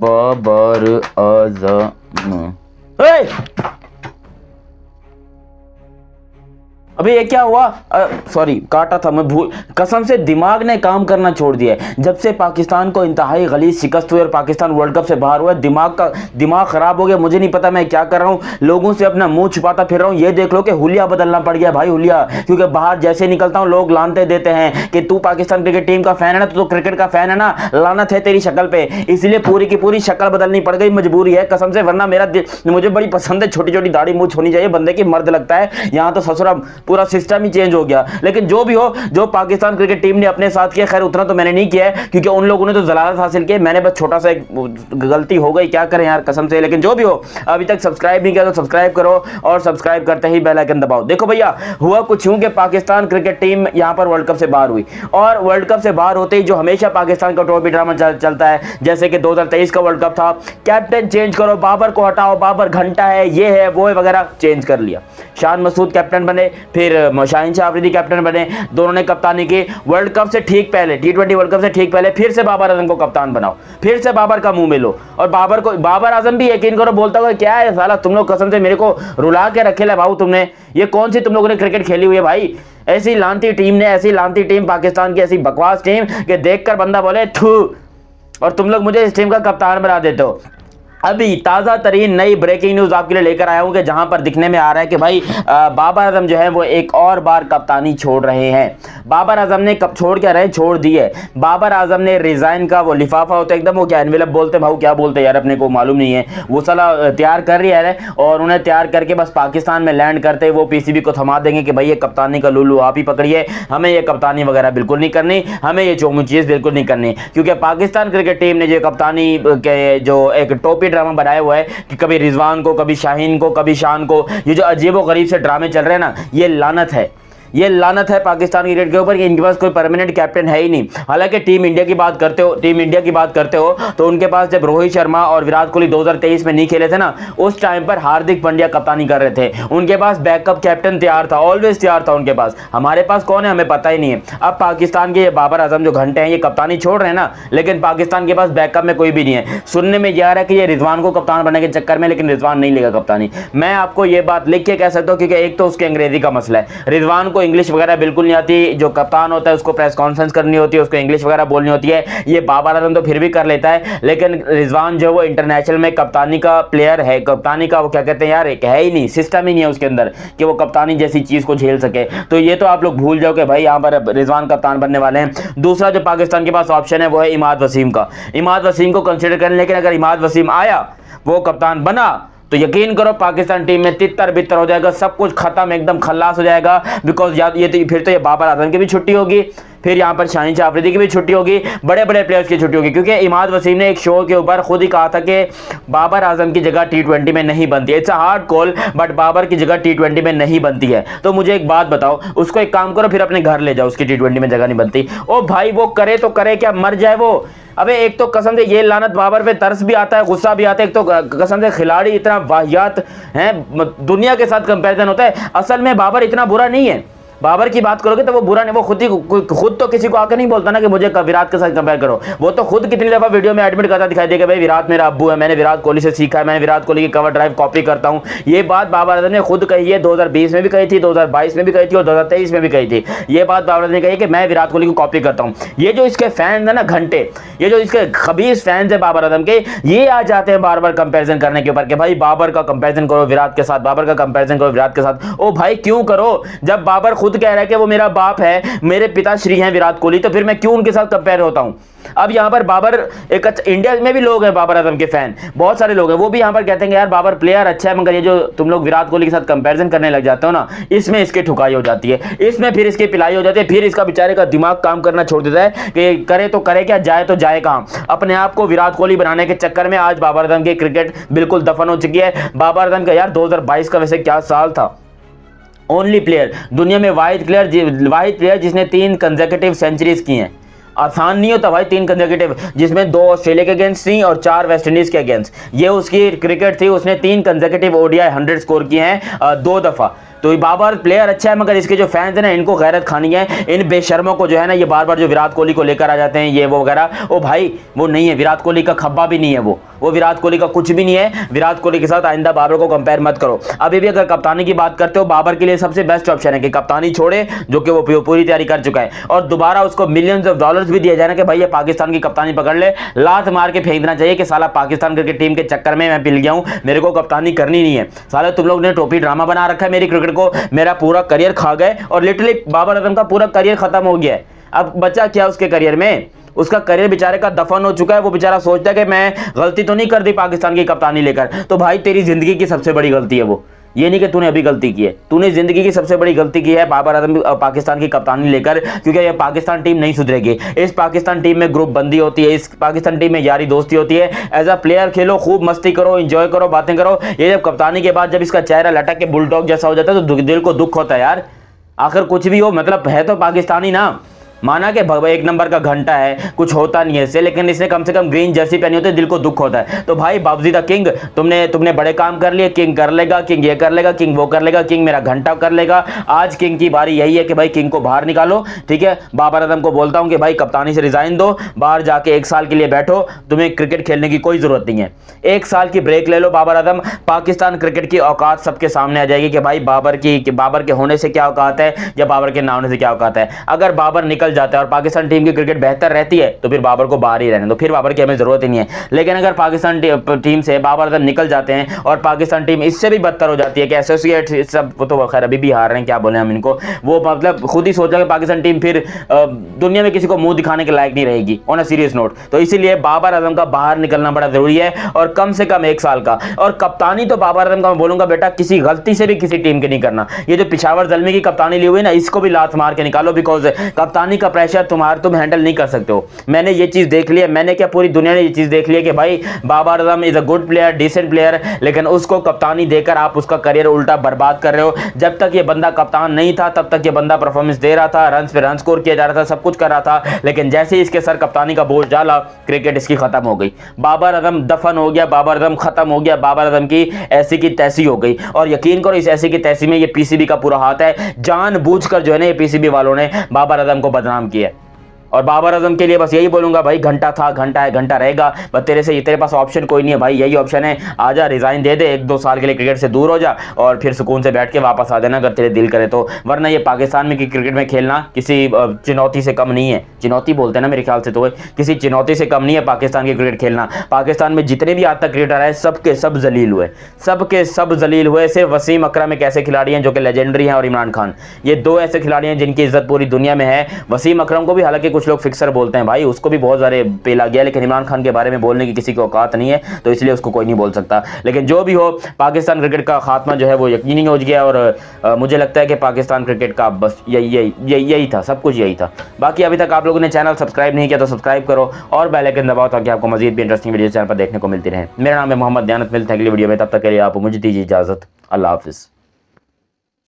बाबर आजम। अबे ये क्या हुआ? सॉरी काटा था मैं, भूल, कसम से दिमाग ने काम करना छोड़ दिया है। जब से पाकिस्तान को इंतहाई गलीज शिकस्त हुई और पाकिस्तान वर्ल्ड कप से बाहर हुआ, दिमाग खराब हो गया। मुझे नहीं पता मैं क्या कर रहा हूँ, लोगों से अपना मुंह छुपाता फिर रहा हूँ। ये देख लो कि हुलिया बदलना पड़ गया भाई, हुलिया। क्योंकि बाहर जैसे निकलता हूँ लोग लानते देते हैं कि तू पाकिस्तान क्रिकेट टीम का फैन है ना, तो क्रिकेट का फैन है ना, लानत है तेरी शक्ल पे। इसलिए पूरी की पूरी शक्ल बदलनी पड़ गई, मजबूरी है कसम से, वरना मेरा मुझे बड़ी पसंद है, छोटी छोटी दाढ़ी मूंछ होनी चाहिए बंदे की, मर्द लगता है। यहाँ तो ससुरा पूरा सिस्टम ही चेंज हो गया। लेकिन जो भी हो, जो पाकिस्तान क्रिकेट टीम ने अपने साथ किया, खैर उतना तो मैंने नहीं किया है क्योंकि उन लोगों ने तो जलालत हासिल की, मैंने बस छोटा सा एक गलती हो गई, क्या करें यार कसम से। लेकिन जो भी हो, अभी तक सब्सक्राइब नहीं किया तो सब्सक्राइब करो और सब्सक्राइब करते ही बेल आइकन दबाओ। देखो भैया, हुआ कुछ यूं कि पाकिस्तान क्रिकेट टीम यहां पर वर्ल्ड कप से बाहर हुई, और वर्ल्ड कप से बाहर होते ही जो हमेशा पाकिस्तान का ट्रॉफी ड्रामा चलता है, जैसे कि 2023 का वर्ल्ड कप था, कैप्टन चेंज करो, बाबर को हटाओ, बाबर घंटा है, ये है वो है वगैरह, चेंज कर लिया। शान मसूद कैप्टन बने, फिर शाहीन शाह अफरीदी कैप्टन बने, दोनों ने कप्तानी की। वर्ल्ड कप से ठीक पहले, T20 वर्ल्ड कप से ठीक पहले फिर से बाबर आजम को कप्तान बनाओ, फिर से बाबर का मुंह मिलो। और बाबर आजम भी यकीन करो बोलता हुआ, क्या है साला तुम लोग, कसम से मेरे को रुला के रखे ले भाऊ तुमने, ये कौन सी तुम लोगों ने क्रिकेट खेली हुई है भाई? ऐसी लानती टीम ने, ऐसी लानती टीम पाकिस्तान की, ऐसी बकवास टीम कि देखकर बंदा बोले थू, और तुम लोग मुझे इस टीम का कप्तान बना देते हो। अभी ताज़ा तरीन नई ब्रेकिंग न्यूज़ आपके लिए लेकर आया हूं कि जहां पर दिखने में आ रहा है कि भाई बाबर आजम जो है वो एक और बार कप्तानी छोड़ रहे हैं। बाबर आजम ने कब छोड़ क्या रहे, छोड़ दी है। बाबर आजम ने रिजाइन का वो लिफाफा होता है एकदम, वो क्या एनवेलप बोलते हैं भाऊ, क्या बोलते हैं यार अपने को मालूम नहीं है, वो साला तैयार कर रही है और उन्हें तैयार करके बस पाकिस्तान में लैंड करते वो PCB को थमा देंगे कि भाई ये कप्तानी का लुल्लू आप ही पकड़िए, हमें ये कप्तानी वगैरह बिल्कुल नहीं करनी, हमें ये चोमुचीज़ बिल्कुल नहीं करनी। क्योंकि पाकिस्तान क्रिकेट टीम ने जो कप्तानी के जो एक टोपी ड्रामा बनाया हुआ है कि कभी रिजवान को, कभी शाहीन को, कभी शान को, ये जो अजीबो गरीब से ड्रामे चल रहे हैं ना, ये लानत है, ये लानत है पाकिस्तान क्रिकेट के ऊपर कि इनके पास कोई परमानेंट कैप्टन है ही नहीं। हालांकि टीम इंडिया की बात करते हो तो उनके पास जब रोहित शर्मा और विराट कोहली 2023 में नहीं खेले थे ना, उस टाइम पर हार्दिक पांड्या कप्तानी कर रहे थे, उनके पास बैकअप कैप्टन तैयार था, ऑलवेज तैयार था उनके पास। हमारे पास कौन है हमें पता ही नहीं है। अब पाकिस्तान के बाबर आजम जो घंटे हैं ये कप्तानी छोड़ रहे हैं ना, लेकिन पाकिस्तान के पास बैकअप में कोई भी नहीं है। सुनने में यह आ रहा है कि ये रिजवान को कप्तान बनाने के चक्कर में, लेकिन रिजवान नहीं लेगा कप्तानी। मैं आपको ये बात लिख के कह सकता हूँ क्योंकि एक तो उसके अंग्रेजी का मसला है, रिजवान को इंग्लिश वगैरह बिल्कुल नहीं आती, जो कप्तान होता है उसको प्रेस कॉन्फ्रेंस करनी होती है, उसको इंग्लिश वगैरह बोलनी होती है। ये बाबर आजम तो फिर भी कर लेता है, लेकिन रिजवान जो वो इंटरनेशनल में कप्तानी का प्लेयर है, कप्तानी का वो क्या कहते हैं यार, एक है ही नहीं, सिस्टम ही नहीं है उसके अंदर कि वो कप्तानी जैसी चीज को झेल सके। तो ये तो आप लोग भूल जाओ कि भाई यहाँ पर रिजवान कप्तान बनने वाले हैं। दूसरा जो पाकिस्तान के पास ऑप्शन है वो है इमाद वसीम का। इमाद वसीम को कंसिडर करें, लेकिन अगर इमाद वसीम आया, वो कप्तान बना, तो यकीन करो पाकिस्तान टीम में तितर बितर हो जाएगा, सब कुछ खत्म, एकदम खल्लास हो जाएगा। बिकॉज फिर तो ये बाबर आजम की भी छुट्टी होगी, फिर यहाँ पर शाहीन शाह अफरीदी की भी छुट्टी होगी, बड़े बड़े प्लेयर्स की छुट्टी होगी। क्योंकि इमाद वसीम ने एक शो के ऊपर खुद ही कहा था कि बाबर आजम की जगह T20 में नहीं बनती है। It's a hard call, but Babar की जगह T20 में नहीं बनती है। तो मुझे एक बात बताओ, उसको एक काम करो, फिर अपने घर ले जाओ, उसकी T20 में जगह नहीं बनती। ओ भाई वो करे तो करे क्या, मर जाए वो। अबे एक तो कसम से ये लानत बाबर पे तरस भी आता है, गुस्सा भी आता है। एक तो कसम से खिलाड़ी इतना वाहियात है, दुनिया के साथ कंपैरिजन होता है। असल में बाबर इतना बुरा नहीं है, बाबर की बात करोगे तो वो बुरा नहीं, वो खुद तो किसी को आकर नहीं बोलता ना कि मुझे विराट के साथ कंपेयर करो। वो तो खुद कितनी दफा वीडियो में एडमिट करता दिखाई देगा, भाई विराट मेरा अब्बू है, मैंने विराट कोहली से सीखा है, मैंने विराट कोहली की कवर ड्राइव कॉपी करता हूं। ये बात बाबर आजम ने खुद कही है, 2020 में भी कही थी, 2022 में भी कही थी और 2023 में भी कही थी। ये बात बाबर आजम ने कही कि मैं विराट कोहली को कॉपी करता हूं। ये जो इसके फैंस है ना घंटे, ये जो इसके खबीस फैंस है बाबर आजम के, ये आ जाते हैं बार बार कंपेरिजन करने के ऊपर कि भाई बाबर का कंपेरिजन करो विराट के साथ, बाबर का कंपेरिजन करो विराट के साथ। ओ भाई क्यों करो, जब बाबर खुद कह रहा है कि वो मेरा बाप है, मेरे पिताश्री हैं विराट कोहली, तो फिर मैं क्यों उनके साथ कंपेयर होता हूं। अब यहां पर बाबर एक इंडिया में भी लोग हैं बाबर आजम के फैन, बहुत सारे लोग हैं, वो भी यहां पर कहते हैं यार बाबर प्लेयर अच्छा है, मगर ये जो तुम लोग विराट कोहली के साथ कंपैरिजन करने लग जाते हो ना, इसमें इसकी ठुकाई हो जाती है, इसमें फिर इसकी पिलाई हो जाती है, फिर इसका बेचारे का दिमाग काम करना छोड़ देता है कि करे तो करे क्या, जाए तो जाए कहां। अपने आप को विराट कोहली बनाने के चक्कर में आज बाबर आजम की क्रिकेट बिल्कुल दफन हो चुकी है। बाबर आजम का यार 2022 का वैसे क्या साल था, ओनली प्लेयर दुनिया में वाहिद प्लेयर जिसने 3 कंसेक्यूटिव सेंचुरीज की हैं। आसान नहीं होता भाई 3 कंसेक्यूटिव, जिसमें 2 ऑस्ट्रेलिया के अगेंस्ट थी और 4 वेस्ट इंडीज के अगेंस्ट। ये उसकी क्रिकेट थी, उसने 3 कंसेक्यूटिव ODI 100 स्कोर किए हैं 2 दफा। तो ये बाबर प्लेयर अच्छा है, मगर इसके जो फैंस है ना, इनको गैरत खानी है। इन बेशर्मों को जो है ना, ये बार बार जो विराट कोहली को लेकर आ जाते हैं ये वो वगैरह, ओ भाई वो नहीं है, विराट कोहली का खब्बा भी नहीं है वो विराट कोहली का कुछ भी नहीं है। विराट कोहली के साथ आइंदा बाबर को कंपेयर मत करो। अभी भी अगर कप्तानी की बात करते हो, बाबर के लिए सबसे बेस्ट ऑप्शन है कि कप्तानी छोड़े, जो कि वो पूरी तैयारी कर चुका है, और दोबारा उसको मिलियंस ऑफ डॉलर्स भी दिया जाए ना कि भाई ये पाकिस्तान की कप्तानी पकड़ ले, लात मार के फेंक देना चाहिए कि साला पाकिस्तान क्रिकेट टीम के चक्कर में मैं पिल गया हूं, मेरे को कप्तानी करनी नहीं है। साला तुम लोग ने टोपी ड्रामा बना रखा है मेरी क्रिकेट को, मेरा पूरा करियर खा गए, और लिटरली बाबर आजम का पूरा करियर खत्म हो गया है। अब बचा क्या उसके करियर में? उसका करियर बेचारे का दफन हो चुका है। वो बेचारा सोचता है कि मैं गलती तो नहीं कर दी पाकिस्तान की कप्तानी लेकर। तो भाई तेरी जिंदगी की सबसे बड़ी गलती है वो, ये नहीं कि तूने अभी गलती की है, तूने जिंदगी की सबसे बड़ी गलती की है बाबर आजम पाकिस्तान की कप्तानी लेकर, क्योंकि ये पाकिस्तान टीम नहीं सुधरेगी। इस पाकिस्तान टीम में ग्रुप बंदी होती है, इस पाकिस्तान टीम में यारी दोस्ती होती है। एज अ प्लेयर खेलो, खूब मस्ती करो, एंजॉय करो, बातें करो। ये जब कप्तानी के बाद जब इसका चेहरा लटक के बुलडॉग जैसा हो जाता है तो दिल को दुख होता है यार। आखिर कुछ भी हो, मतलब है तो पाकिस्तानी ना। माना कि एक नंबर का घंटा है, कुछ होता नहीं है इससे, लेकिन इसने कम से कम ग्रीन जर्सी पहनी होती है, दिल को दुख होता है। तो भाई बाबूजी द किंग, तुमने बड़े काम कर लिए, किंग कर लेगा, किंग ये कर लेगा, किंग वो कर लेगा, किंग मेरा घंटा कर लेगा। आज किंग की बारी यही है कि भाई किंग को बाहर निकालो, ठीक है। बाबर आजम को बोलता हूं कि भाई कप्तानी से रिजाइन दो, बाहर जाके 1 साल के लिए बैठो, तुम्हें क्रिकेट खेलने की कोई जरूरत नहीं है। 1 साल की ब्रेक ले लो बाबर आजम, पाकिस्तान क्रिकेट की औकात सबके सामने आ जाएगी कि भाई बाबर के होने से क्या औकात है या बाबर के ना होने से क्या औकात है। अगर बाबर निकल जाता है और पाकिस्तान टीम की क्रिकेट बेहतर रहती है तो फिर बाबर को बाहर ही रहने दो, फिर बाबर की हमें जरूरत ही नहीं है। लेकिन अगर पाकिस्तान टीम से बाबर आजम निकल जाते हैं और पाकिस्तान टीम इससे भी बदतर हो जाती है कि एसोसिएट सब, वो तो खैर अभी भी हार रहे हैं, क्या बोले हम इनको, वो मतलब खुद ही सोचा कि पाकिस्तान टीम फिर दुनिया में किसी को मुंह दिखाने के लायक नहीं रहेगी ऑन अ सीरियस नोट। तो इसीलिए बाबर आजम का बाहर निकलना बड़ा जरूरी है, और कम से कम 1 साल का। और कप्तानी तो बाबर आजम का मैं बोलूंगा बेटा किसी गलती से भी किसी टीम के नहीं करना। ये जो पिशावर ज़ल्मी की कप्तानी ली हुई है ना, इसको भी लात मार के निकालो, बिकॉज कप्तानी का प्रेशर तुम हैंडल नहीं कर सकते हो। मैंने ये चीज देख ली है, मैंने क्या पूरी दुनिया ने ये चीज देख ली है कि भाई Babar Azam is a good player, decent player, लेकिन उसको कप्तानी देकर आप उसका करियर उल्टा बर्बाद कर रहे हो। जब तक ये बंदा कप्तान नहीं था तब तक ये बंदा परफॉर्मेंस दे रहा था, रन पे रन स्कोर किया जा रहा था, सब कुछ कर रहा था, लेकिन जैसे ही इसके सर कप्तानी का बोझ डाला, क्रिकेट इसकी खत्म हो गई। बाबर आजम दफन हो गया, बाबर आजम खत्म हो गया, बाबर आजम की ऐसी की तैसी हो गई। और यकीन करो इस ऐसी की तैसी में ये पीसीबी का पूरा हाथ है। जानबूझकर जो है ना ये पीसीबी वालों ने बाबर आजम को बदनाम किया। और बाबर आजम के लिए बस यही बोलूंगा भाई, घंटा था, घंटा है, घंटा रहेगा, बस तेरे पास ऑप्शन कोई नहीं है भाई, यही ऑप्शन है, आजा रिजाइन दे दे, 1-2 साल के लिए क्रिकेट से दूर हो जा और फिर सुकून से बैठ के वापस आ जाना अगर तेरे दिल करे तो। वरना ये पाकिस्तान में क्रिकेट में खेलना किसी चुनौती से कम नहीं है। चुनौती बोलते हैं ना मेरे ख्याल से, तो किसी चुनौती से कम नहीं है पाकिस्तान की क्रिकेट खेलना। पाकिस्तान में जितने भी आज तक क्रिकेटर आए सबके सब जलील हुए, सबके सब जलील हुए। सिर्फ वसीम अकरम एक ऐसे खिलाड़ी हैं जो कि लेजेंडरी हैं, और इमरान खान, ये 2 ऐसे खिलाड़ी हैं जिनकी इज्जत पूरी दुनिया में है। वसीम अकरम को भी हालांकि कुछ लोग फिक्सर बोलते हैं भाई, उसको भी बहुत सारे पेला गया, लेकिन इमरान खान के बारे में बोलने की किसी को औकात नहीं है, तो इसलिए उसको कोई नहीं बोल सकता। लेकिन जो भी हो, पाकिस्तान क्रिकेट का खात्मा जो है वो यकीनी हो गया, और मुझे लगता है कि पाकिस्तान क्रिकेट का बस यही था, सब कुछ यही था। बाकी अभी तक आप लोगों ने चैनल सब्सक्राइब नहीं किया तो सब्सक्राइब करो और बेल आइकन दबाओ ताकि आपको मजीद भी इंटरेस्टिंग वीडियो चैनल पर देखने को मिलती रहे। मेरा नाम है मोहम्मद दयानत, मिलते हैं अगली वीडियो में, तब तक के लिए आप मुझे दीजिए इजाजत। अल्लाह हाफिज़।